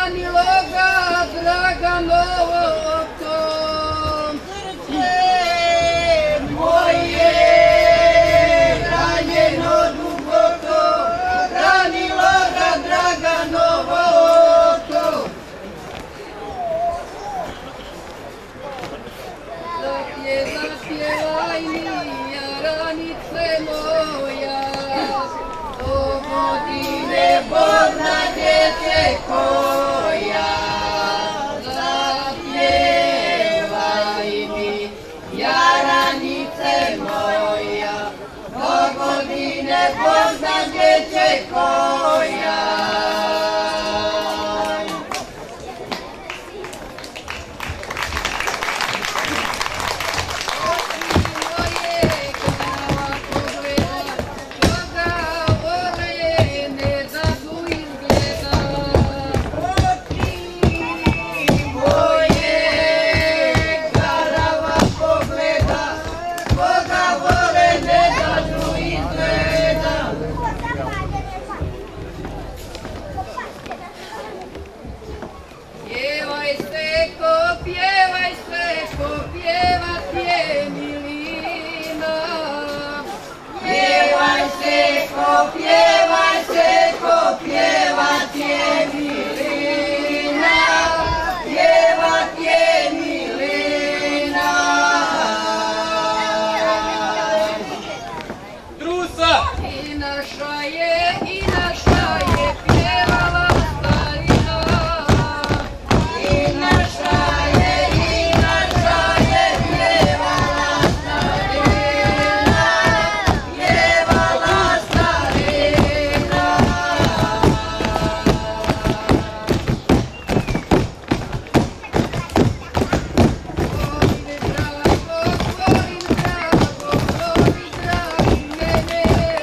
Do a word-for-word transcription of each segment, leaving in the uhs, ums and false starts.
Raniloga Draganovo srce moje ranjeno duboko, Raniloga Draganovo zapjevaj mi, ranice moja, o godine Bogna djece koja. Zapjevaj mi, ranice moja, o godine Bogna djece koja. Pjevaj se, ko pjevat je milina, pjevat je milina. Drusa! I naša je, i naša je pjevala starina. I naša je, i naša je pjevala starina. Pjevala starina. Volim drago, volim drago, volim dragi mene.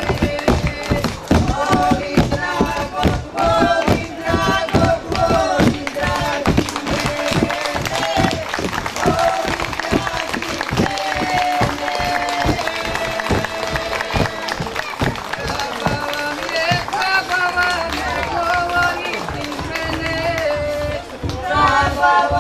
Volim drago, volim drago, volim dragi mene. Volim dragi mene. Kaba vam je, kaba vam je, govori ti mene. Kaba